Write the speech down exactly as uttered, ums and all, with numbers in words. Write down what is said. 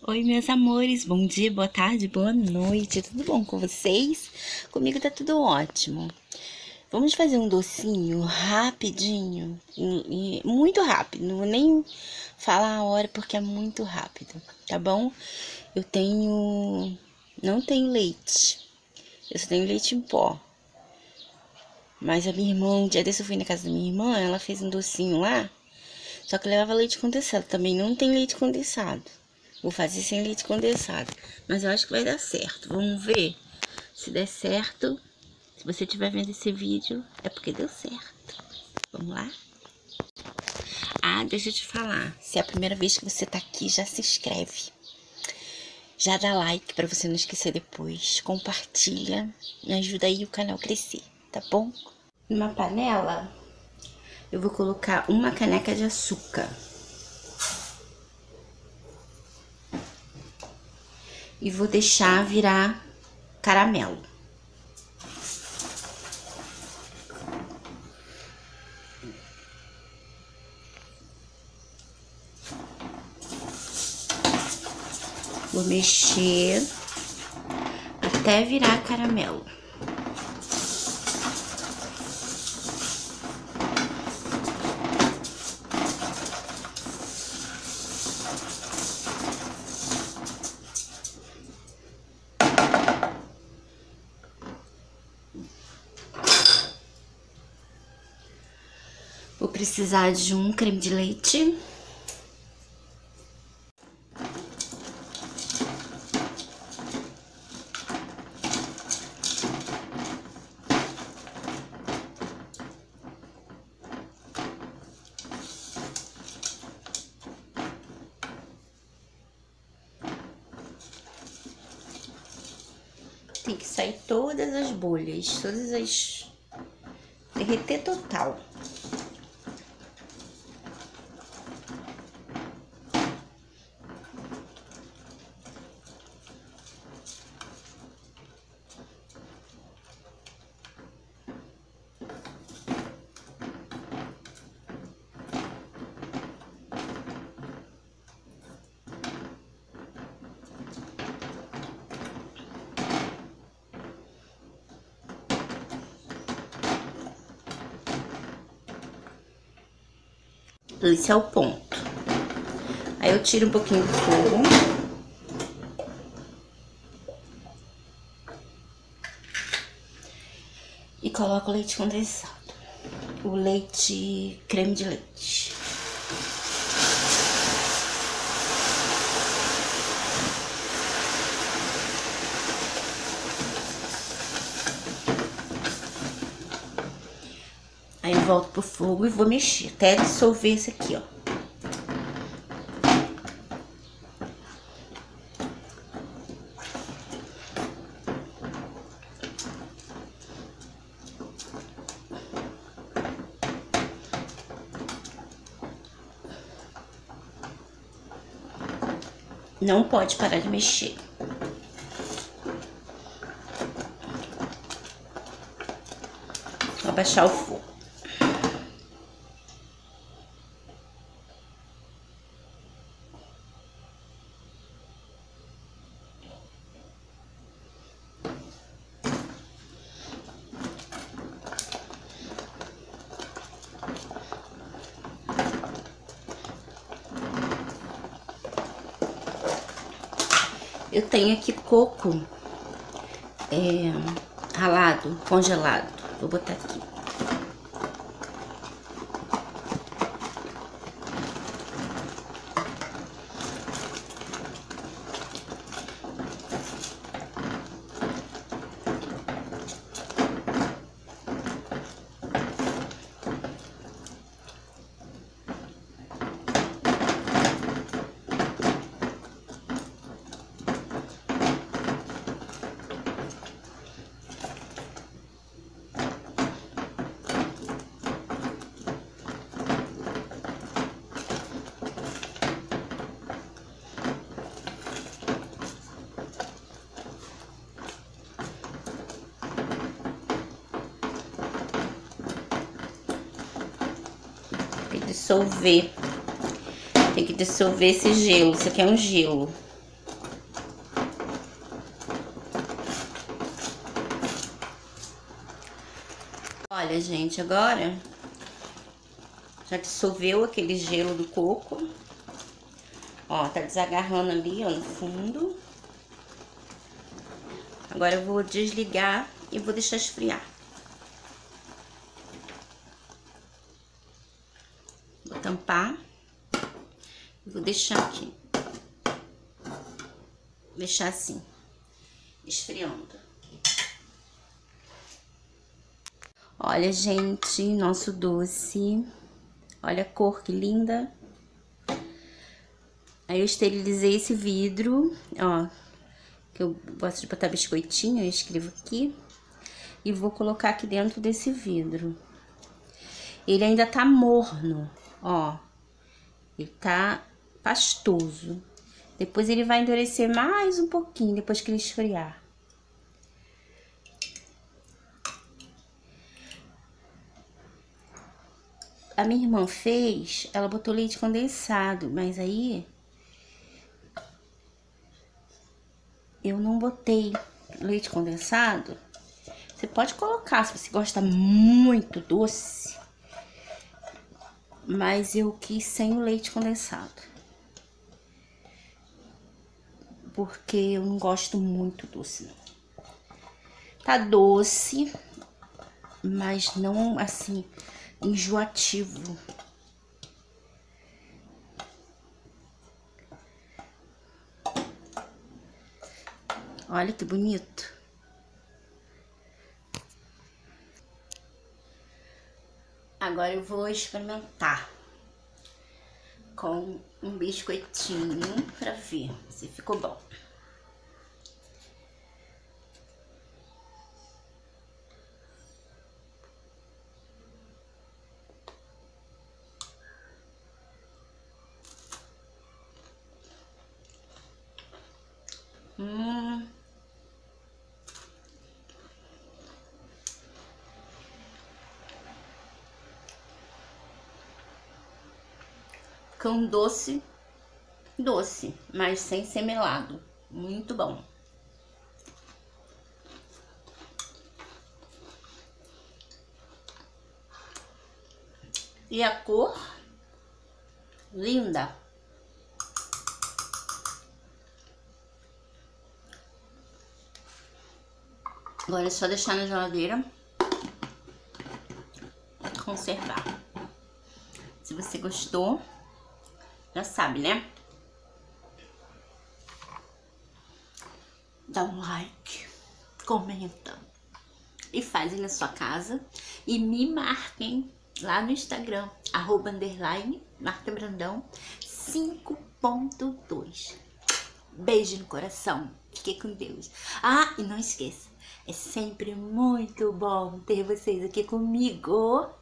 Oi, meus amores, bom dia, boa tarde, boa noite, tudo bom com vocês? Comigo tá tudo ótimo. Vamos fazer um docinho rapidinho, e, e muito rápido, não vou nem falar a hora porque é muito rápido, tá bom? Eu tenho, não tenho leite, eu só tenho leite em pó. Mas a minha irmã, um dia desse eu fui na casa da minha irmã, ela fez um docinho lá, só que levava leite condensado, também não tem leite condensado. Vou fazer sem leite condensado, mas eu acho que vai dar certo. Vamos ver se der certo. Se você estiver vendo esse vídeo, é porque deu certo. Vamos lá? Ah, deixa eu te falar. Se é a primeira vez que você tá aqui, já se inscreve. Já dá like pra você não esquecer depois. Compartilha. Me ajuda aí o canal a crescer, tá bom? Numa panela, eu vou colocar uma caneca de açúcar. E vou deixar virar caramelo. Vou mexer até virar caramelo. Vou precisar de um creme de leite. Tem que sair todas as bolhas, todas as... derreter total. Esse é o ponto. Aí eu tiro um pouquinho do fogo. E coloco o leite condensado. O leite, creme de leite. Aí eu volto pro fogo e vou mexer até dissolver esse aqui, ó. Não pode parar de mexer. Vou abaixar o fogo. Eu tenho aqui coco é, ralado, congelado. Vou botar aqui. Dissolver. Tem que dissolver esse gelo. Isso aqui é um gelo. Olha, gente, agora já dissolveu aquele gelo do coco. Ó, tá desagarrando ali, ó, no fundo. Agora eu vou desligar e vou deixar esfriar. Vou tampar. Vou deixar aqui. Deixar assim, esfriando. Olha, gente, nosso doce. Olha a cor que linda. Aí eu esterilizei esse vidro, ó, que eu gosto de botar biscoitinho, eu escrevo aqui. E vou colocar aqui dentro desse vidro. Ele ainda tá morno, ó. Ele tá pastoso. Depois ele vai endurecer mais um pouquinho, depois que ele esfriar. A minha irmã fez, ela botou leite condensado, mas aí eu não botei leite condensado. Você pode colocar se você gosta muito doce, mas eu quis sem o leite condensado, porque eu não gosto muito doce, não. Tá doce, mas não assim enjoativo. Olha que bonito. Agora eu vou experimentar com um biscoitinho pra ver se ficou bom. Hum. Fica um doce, doce, mas sem ser melado. Muito bom. E a cor, linda. Agora é só deixar na geladeira e conservar. Se você gostou, já sabe, né? Dá um like, comenta e fazem na sua casa. E me marquem lá no Instagram, arroba underline Marta Brandão cinco ponto dois. Beijo no coração, fique com Deus. Ah, e não esqueça, é sempre muito bom ter vocês aqui comigo.